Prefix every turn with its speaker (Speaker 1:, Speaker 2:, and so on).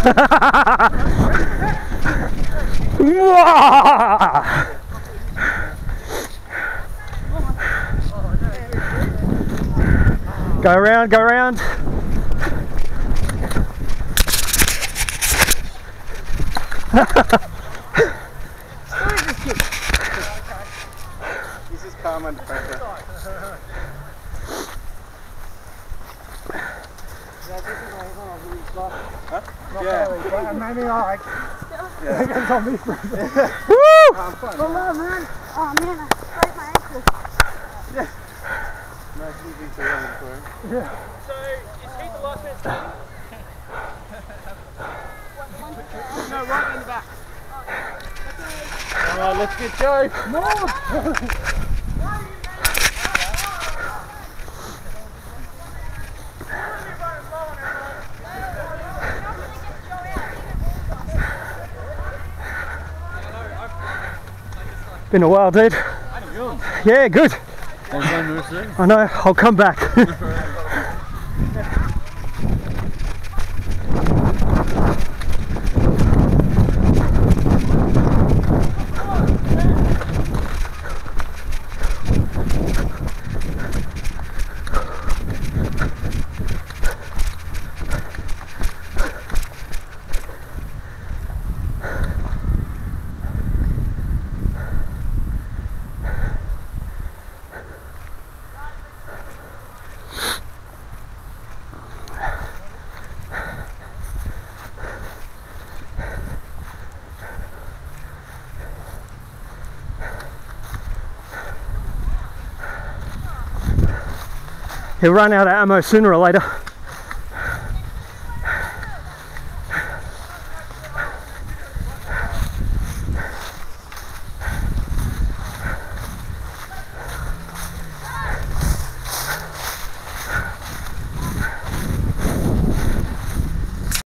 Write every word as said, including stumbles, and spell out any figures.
Speaker 1: Go around, go around.
Speaker 2: This is calm under pressure. Huh? Yeah.
Speaker 3: Maybe alright.
Speaker 2: Yeah.
Speaker 3: It's on me for a bit.
Speaker 1: Woo!
Speaker 2: I'm fine.
Speaker 4: Come on, man. Oh man, I scraped my ankle.
Speaker 2: Yeah. Nice moving to run for him.
Speaker 3: Yeah.
Speaker 5: So, is he the last man standing? No, right in the back.
Speaker 2: Alright, let's get Joe.
Speaker 3: No!
Speaker 1: Been a while, dude. Yeah, good. I know, I'll come back. He'll run out of ammo sooner or later.